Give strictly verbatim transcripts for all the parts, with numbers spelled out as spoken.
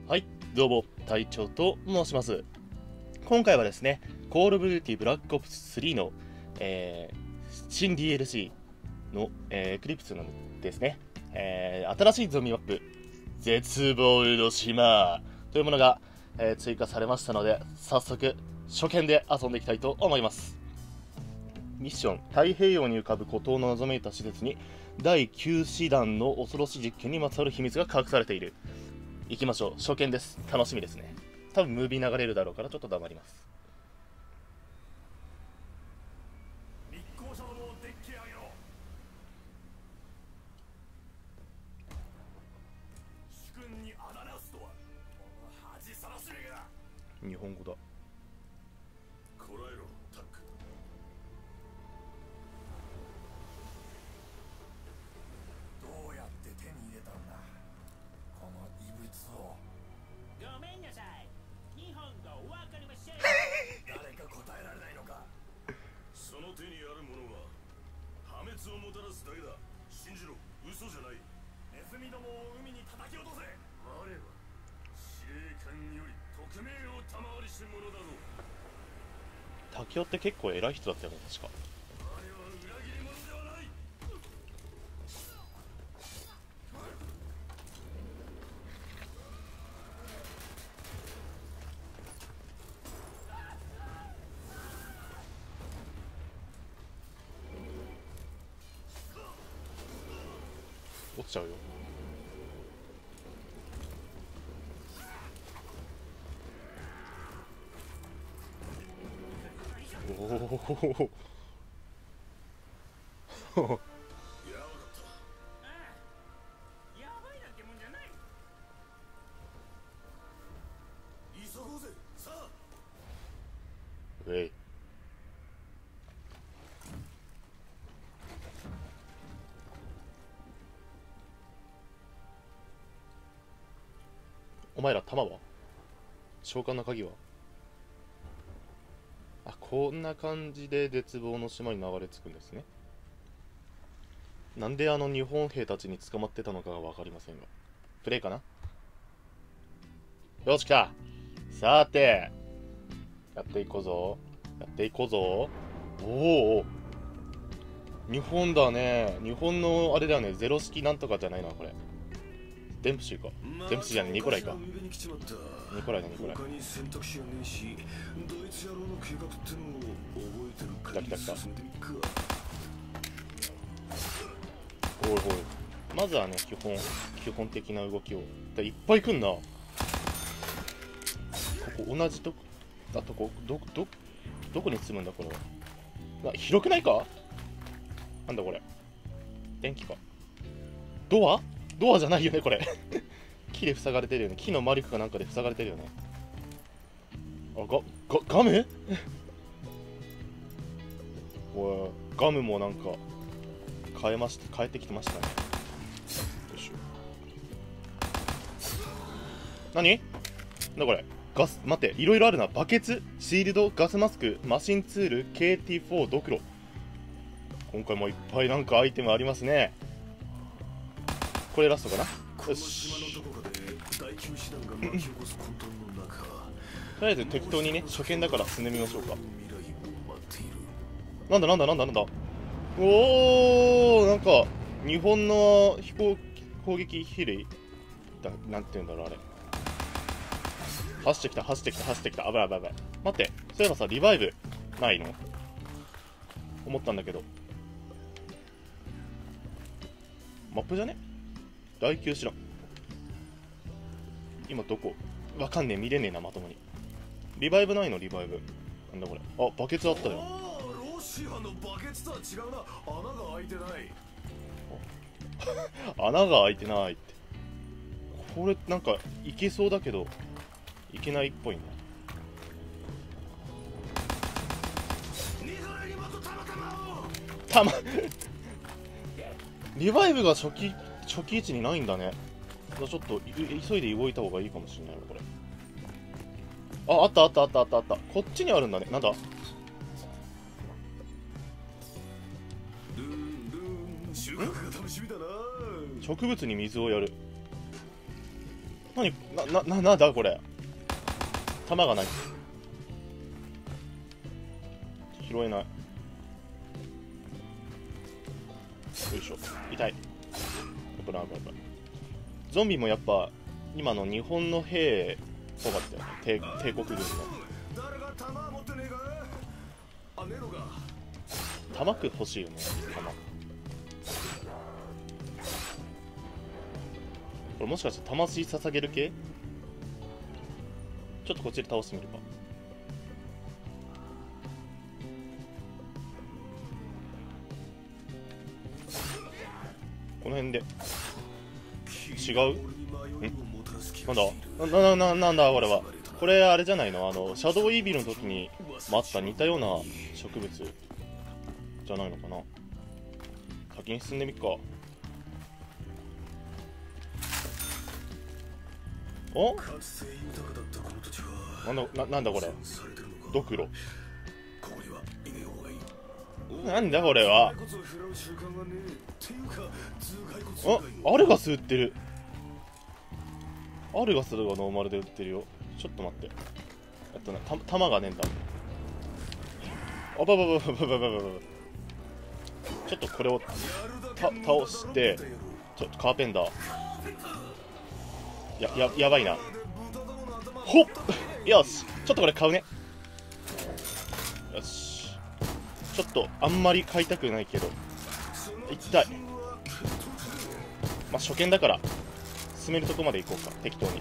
はい、どうも、隊長と申します。今回はですね、コールオブデューティブラックオプススリーの、えー、新 ディーエルシー の、えー、エクリプスのですね、えー、新しいゾンビマップ、絶望の島というものが、えー、追加されましたので、早速、初見で遊んでいきたいと思います。ミッション、太平洋に浮かぶ孤島の謎めいた施設に、だいきゅう師団の恐ろしい実験にまつわる秘密が隠されている。行きましょう。初見です。楽しみですね。多分ムービー流れるだろうからちょっと黙ります。 密航者どもをデッキへ上げろ。主君にあだなすとは恥さらしめが。 日本語だ。 こらえろタック。どうやって手に入れたんだこの異物を。 ごめんなさい。日本語わかりません。 誰か答えられないのか。その手にあるものは破滅をもたらすだけだ。信じろ、嘘じゃない。ネズミどもを海に叩き落とせ。我は司令官より特命を賜りし者だぞ。 滝尾って結構偉い人だったよね、確か。 我は裏切り者ではない。 落ちちゃうよ。おお。 やばかった。 やばいなんてもんじゃない。 急ごうぜ。さあ。 ウェイ。お前ら弾は？召喚の鍵は？あ、こんな感じで絶望の島に流れ着くんですね。なんであの日本兵たちに捕まってたのかが分かりませんが。プレイかな？よし来た。さて、やっていこうぞ。やっていこうぞ。おお。日本だね。日本のあれだよね。ゼロ式なんとかじゃないな、これ。デンプシーか。デンプシーじゃねえ、ニコライか。ニコライだ、ニコライ。 他に選択肢がねえし、ドイツ野郎の計画ってのを覚えてるか。 来た来た来た。 進んでいくか。 おいおい。まずはね、基本、基本的な動きを。だいっぱい来んな。ここ同じとこ、だとこ、ど、ど、どこに積むんだ、これは。な、広くないか？なんだこれ。電気か。ドア？ドアじゃないよね、これ。木で塞がれてるよね。木のマリクかなんかで塞がれてるよね。あ、ガ、ガ、ガム？おい、ガムもなんか、変えました、変えてきてましたね。よいしょ。何？なんだこれ。ガス、待って、いろいろあるな。バケツ、シールド、ガスマスク、マシンツール、ケーティーフォー、ドクロ。今回もいっぱいなんかアイテムありますね。これラストかな。よし。とりあえず適当にね、初見だから進んでみましょうか。なんだなんだなんだなんだ。おー、なんか日本の飛行攻撃飛類だ、なんて言うんだろうあれ。走ってきた走ってきた走ってきた。あばいあばいあばい。待って、そういえばさ、リバイブないの？思ったんだけど。マップじゃね？だいきゅう師団。今どこ？わかんねえ、見れねえな、まともに。リバイブないの？リバイブ。なんだこれ。あ、バケツあったよ。 ロシアのバケツとは違うな。穴が開いてない。 穴が開いてないって。これなんかいけそうだけどいけないっぽいね。たまリバイブが初期初期位置にないんだね。ちょっと急いで動いた方がいいかもしれないわこれ。あ、あったあったあったあったあった。こっちにあるんだね。なんだ？ 収穫が楽しみだな。 植物に水をやる。 何な、な、な、なんだこれ。弾がない。拾えない。よいしょ。痛い。危ない危ない危ない。ゾンビもやっぱ今の日本の兵っぽかったよね。帝、帝国軍の。 誰が弾持ってねえか。あ、ねえのか。 弾く欲しいよね。弾。これもしかして魂捧げる系？ちょっとこっちで倒してみるか。この辺で違う？ん？なんだ？な、な、な、なんだこれは。これあれじゃないの？あのシャドウイービルの時にもあった似たような植物じゃないのかな。先に進んでみっか。お？なんだ、な、なんだこれ。ドクロ。なんだこれは。あ、アルガス売ってる。アルガスがノーマルで売ってるよ。ちょっと待って。えっとね、た、弾がねえんだ。あばばばばばばばば。ちょっとこれをた倒して、ちょっとカーペンダー。や、や、やばいな。ほっよし、ちょっとこれ買うね。よし。ちょっとあんまり買いたくないけど。痛い。まあ、初見だから、進めるとこまで行こうか、適当に。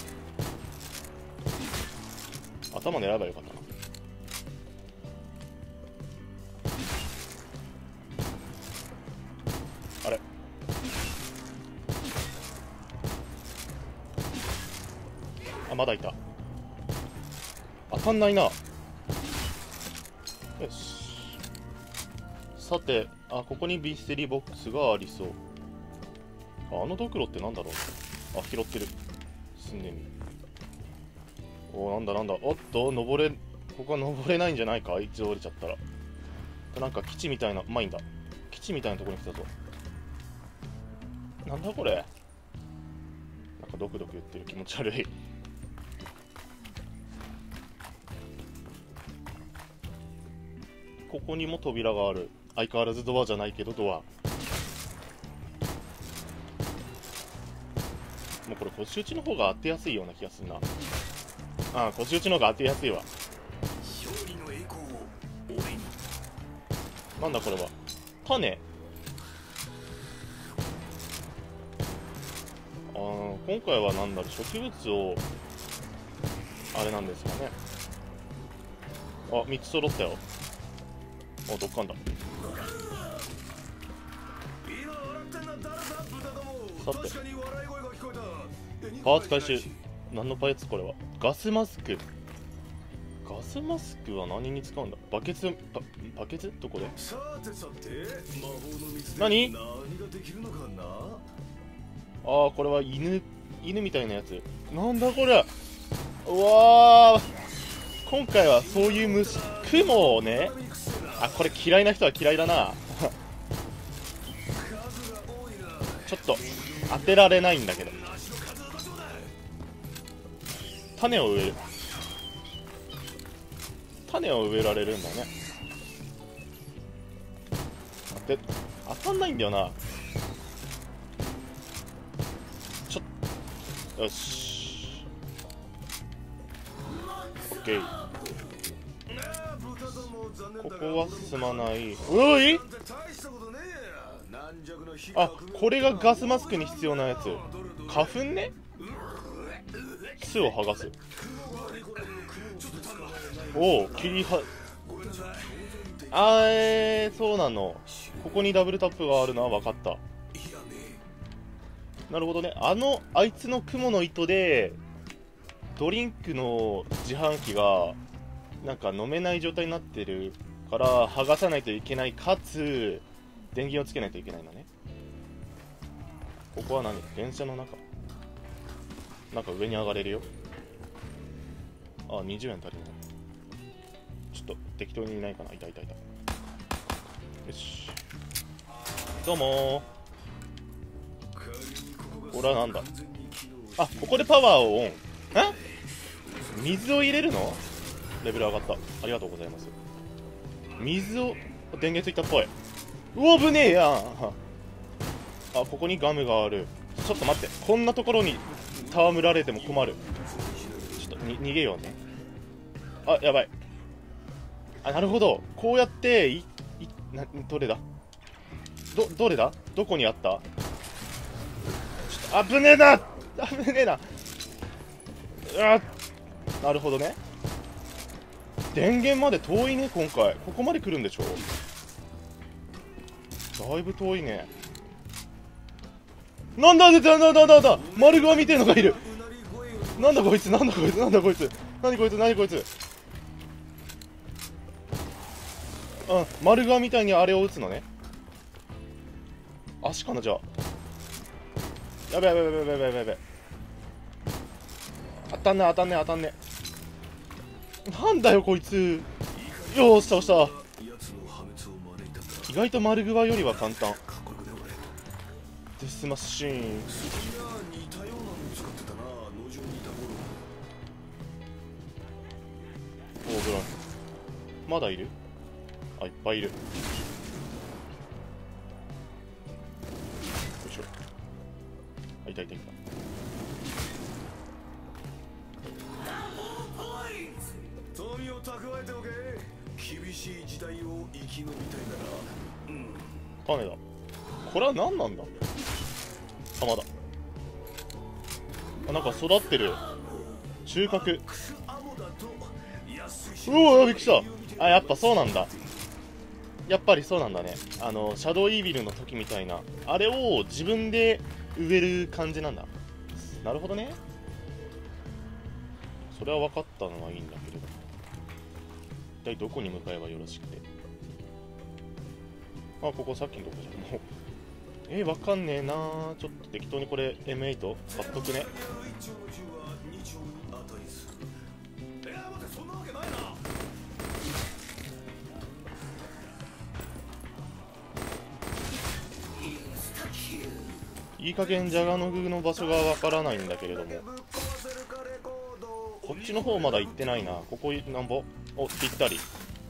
頭狙えばよかったな。あれ？あ、まだいた。当たんないな。よし。さて、あ、ここにビステリーボックスがありそう。あ、あのドクロってなんだろう。あ、拾ってる。進んでみる。おー、なんだなんだ。おっと、登れ、ここは登れないんじゃないか、一度降りちゃったら。なんか基地みたいな、うまいんだ。基地みたいなところに来たぞ。なんだこれ。なんかドクドク言ってる、気持ち悪い。ここにも扉がある。相変わらずドアじゃないけどドア。もうこれ腰打ちの方が当てやすいような気がするな。ああ、腰打ちの方が当てやすいわ。なんだこれは。種。ああ、今回はなんだろう、植物をあれなんですかね。あ、みっつ揃ったよ。あ、どっかんだ。さて、パーツ回収。何のパーツこれは。ガスマスク。ガスマスクは何に使うんだ。バケツ、バ、バケツどこで？何？ああ、これは犬、犬みたいなやつ。なんだこれ。うわー、今回はそういう虫、雲をね。あ、これ嫌いな人は嫌いだな。ちょっと当てられないんだけど。種を植える。種を植えられるんだね。当て、当たんないんだよな。ちょっ、よし。オッケー。ここは進まない。おい。あ、これがガスマスクに必要なやつ。花粉ね。巣を剥がす。おお、切りは。あー、えー、そうなの。ここにダブルタップがあるのは分かった。なるほどね。あのあいつの雲の糸でドリンクの自販機がなんか飲めない状態になってるから剥がさないといけない、かつ電源をつけないといけないのね。ここは何？電車の中。なんか上に上がれるよ。あ、にじゅうえん足りない。ちょっと適当にいないかな。いたいたいた。よし。どうもー。これはなんだ。 あ、ここでパワーをオン。え、水を入れるの？レベル上がった。ありがとうございます。水を、電源ついたっぽい。うわ、危ねえやん。あ、ここにガムがある。ちょっと待って、こんなところに戯られても困る。ちょっとに逃げようね。あ、やばい。あ、なるほど。こうやってい、い、な、どれだど、どれだどこにあった？ちょっと危ねえな、危ねえな。あ、なるほどね。電源まで遠いね、今回。ここまで来るんでしょ？だいぶ遠いね。なんだ、なんだ、なんだ、なんだ、丸グワみてえのがいる。なんだこいつ、なんだこいつ、なんだこいつ、何こいつ、何こいつ。うん、丸グワみたいにあれを撃つのね。足かな、じゃあ。やべやべやべやべやべやべやべ。当たんね当たんね当たんね。なんだよこいつ。よーし、倒した。意外と丸グワよりは簡単。デスマシーン。オーブランまだいる？あ、いっぱいいる。よいしょ。あ、いたいたいた。 富を蓄えておけ。厳しい時代を生き延びたいなら、うん、 種だ。これは何なんだ？玉だ。あ、なんか育ってる。収穫。うわ、びっくりした。あ、やっぱそうなんだ。やっぱりそうなんだね。あのシャドウイービルの時みたいなあれを自分で植える感じなんだ。なるほどね。それは分かったのはいいんだけれど、一体どこに向かえばよろしくて。あ、ここさっきのとこじゃん。もうえー、分かんねえなー。ちょっと適当にこれ エムエイト 買っとくね。いい加減ジャガノグの場所がわからないんだけれども、こっちの方まだ行ってないな。ここなんぼお、ぴったり。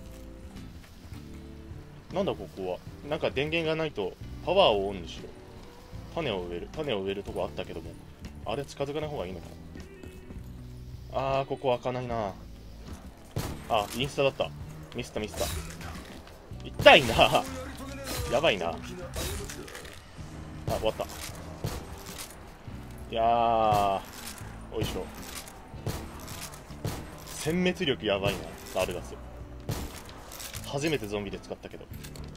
なんだここは。なんか電源がないとパワーをオンにしろ。種を植える。種を植えるとこあったけども、あれ近づかない方がいいのかな。あー、ここ開かないな。あ、インスタだった。ミスったミスった。痛いな。やばいな。あ、終わった。いやー、おいしょ。殲滅力やばいな、ラルガス。初めてゾンビで使ったけど。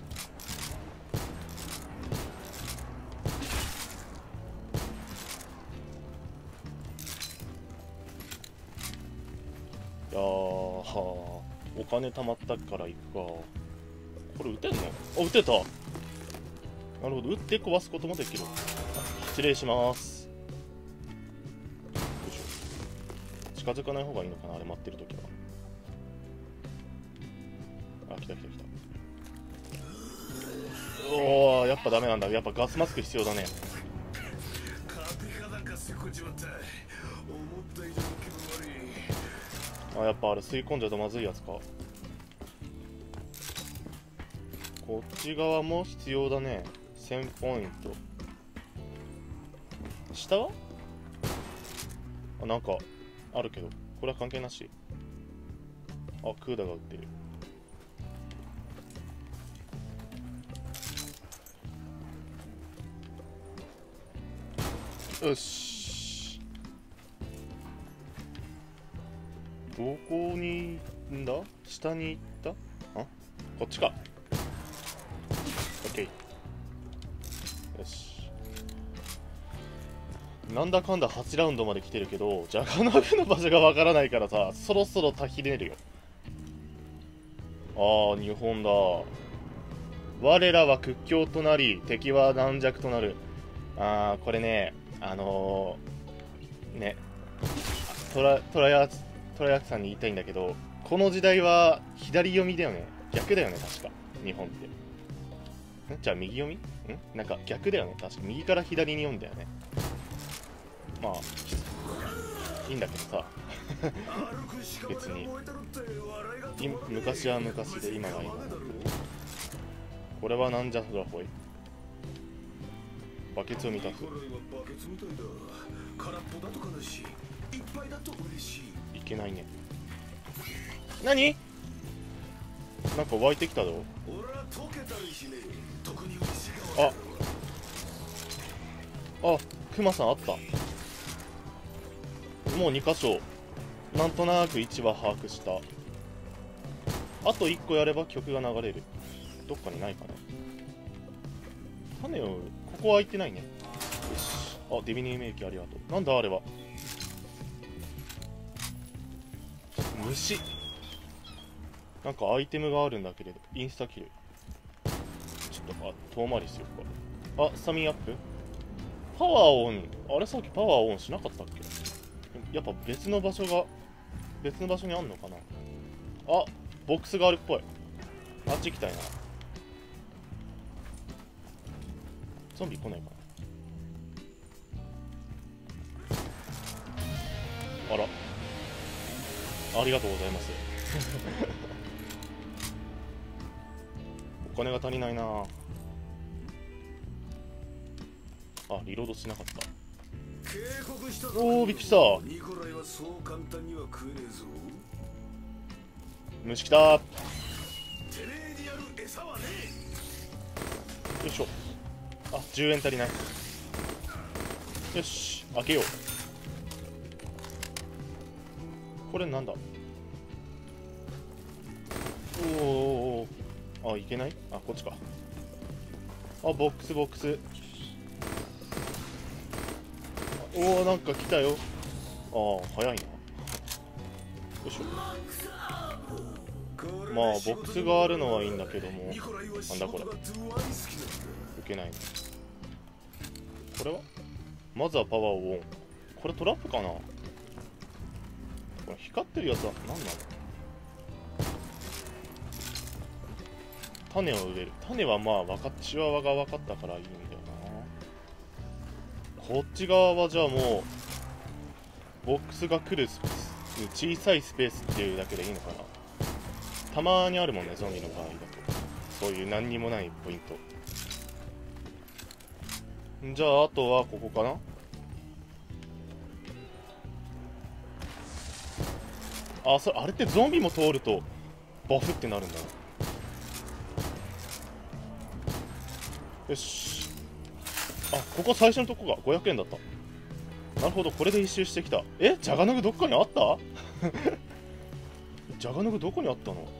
いやー、はー、お金貯まったから行くか。これ撃てんの？あ、撃てた。なるほど、撃って壊すこともできる。失礼します。近づかない方がいいのかな、あれ待ってるときは。あ、来た来た来た。おお、やっぱダメなんだ。やっぱガスマスク必要だね。あ、やっぱあれ吸い込んじゃうとまずいやつか。こっち側も必要だね。せんポイント。下はあ、なんかあるけど、これは関係なし。あ、クーダが撃ってる。よし。どこにんだ？下に行った？あ、こっちか。オッケー。よし。なんだかんだはちラウンドまで来てるけど、ジャガナグの場所がわからないからさ、そろそろたひねるよ。ああ、日本だ。我らは屈強となり、敵は軟弱となる。ああ、これね、あのー、ね、トラ、トラヤ、トラヤクさんに言いたいんだけど、この時代は左読みだよね。逆だよね、確か。日本って。んじゃあ右読み？んなんか逆だよね。確か右から左に読んだよね。 まあいいんだけどさ別にい昔は昔で今は今。これはなんじゃそらほい。バケツを満たす。いけないね。何？なんか湧いてきたぞ。ああ、クマさんあった。もうに箇所なんとなく位置は把握した。あといっこやれば曲が流れる。どっかにないかな。種を、ここは開いてないね。よし。あ、ディビニーメイキありがとう。なんだあれは。虫。なんかアイテムがあるんだけれど、インスタキル。ちょっと、あ、遠回りしようか。あ、スタミンアップ。パワーオン。あれさっきパワーオンしなかったっけ？やっぱ別の場所が、別の場所にあんのかな。あ、ボックスがあるっぽい。あっち行きたいな。ゾンビ来ないかな。あら、ありがとうございますお金が足りないな。あ、リロードしなかった。おお、びっくりした。虫来たー。よいしょ。あ、じゅうえん足りない。よし、開けよう。これなんだ。おおお、あ、いけない。あ、こっちか。あ、ボックスボックス。おお、なんか来たよ。ああ、早いな。よいしょ。まあボックスがあるのはいいんだけども、なんだこれ。受けないの。これはまずはパワーをオン。これトラップかな。これ光ってるやつは何なの。種を植える。種はまあ分かっチワワが分かったからいいんだよな。こっち側はじゃあもうボックスが来る小さいスペースっていうだけでいいのかな。たまにあるもんね、ゾンビの場合だと。そういう何にもないポイント。じゃああとはここかな。あ、それあれってゾンビも通るとバフってなるんだ。よし。あ、ここ最初のとこがごひゃくえんだった。なるほど、これで一周してきた。え、ジャガヌグどっかにあったジャガヌグどこにあったの。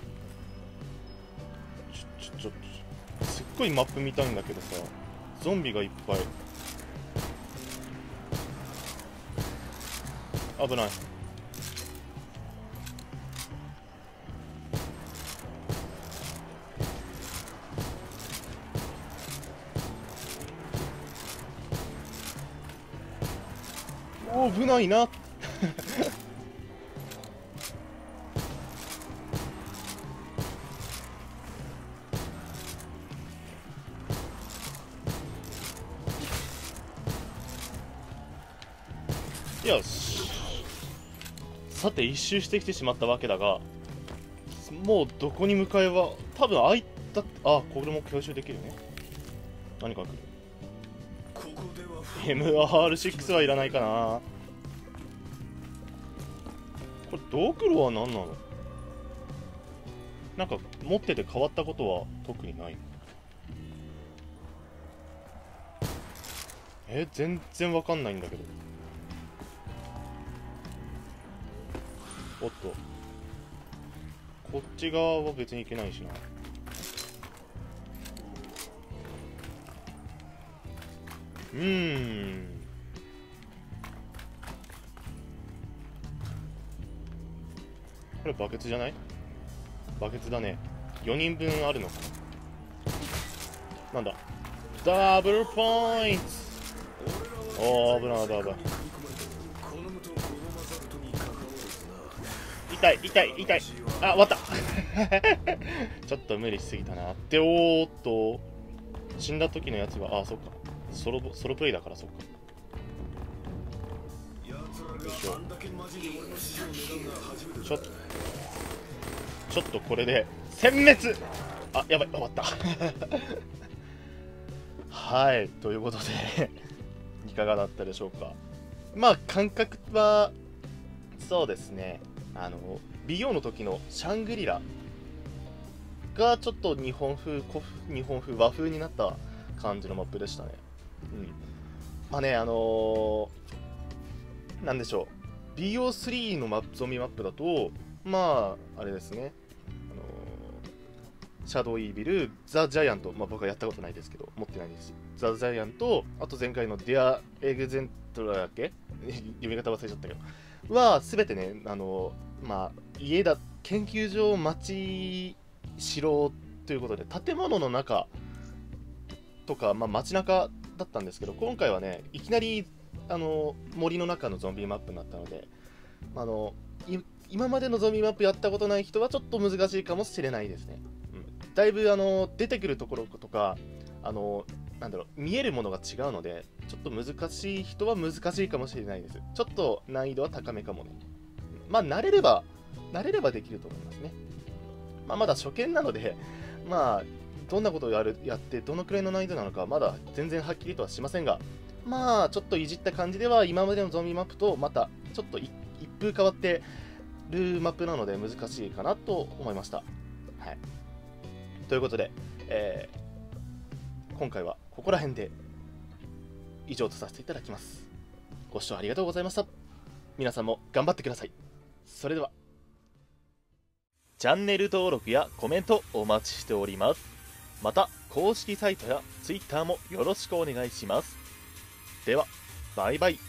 ちょちょちょすっごいマップ見たいんだけどさ、ゾンビがいっぱい。危ない。おお、危ないなよし。さて一周してきてしまったわけだが、もうどこに向かえば多分開いた。あ、これも強襲できるね。何か来る。 エムアールシックス はいらないかな。これドクロは何なの。なんか持ってて変わったことは特にない。え、全然わかんないんだけど。おっと、こっち側は別に行けないしな。うーん、これバケツじゃない？バケツだね。よにんぶんあるのかな。なんだ、ダブルポイント。おー、危ない危ない危ない。痛い痛い痛い。あ、終わったちょっと無理しすぎたなって。おーっと、死んだ時のやつが、あ、そっか、ソロソロプレイだから。そっか。 いしょ。ちょっとちょっとこれで殲滅。あ、やばい、終わったはい、ということでいかがだったでしょうか。まあ感覚はそうですね、あの美容の時のシャングリラがちょっと日本風古風日本風和風になった感じのマップでしたね。うん、まあね、あのー、なんでしょう、ビーオースリー のマップゾンビマップだと、まああれですね、あのー、シャドウイービル、ザ・ジャイアント、まあ僕はやったことないですけど持ってないですし、ザ・ジャイアント、あと前回のディア・エグゼントラだっけ読み方忘れちゃったけどは全てね、あのー、まあ家だ、研究所、町、城ということで建物の中とか、まあ、街中だったんですけど、今回はねいきなりあの森の中のゾンビマップになったので、あの今までのゾンビマップやったことない人はちょっと難しいかもしれないですね。うん、だいぶあの出てくるところとか、あのなんだろう、見えるものが違うので、ちょっと難しい人は難しいかもしれないです。ちょっと難易度は高めかもね。まあ慣れれば慣れればできると思いますね。まあ、まだ初見なので、まあどんなことをやるやってどのくらいの難易度なのかまだ全然はっきりとはしませんが、まあちょっといじった感じでは今までのゾンビマップとまたちょっと一風変わってるマップなので難しいかなと思いました。はい、ということで、えー、今回はここら辺で以上とさせていただきます。ご視聴ありがとうございました。皆さんも頑張ってください。それでは。チャンネル登録やコメントお待ちしております。また公式サイトや ツイッター もよろしくお願いします。ではバイバイ。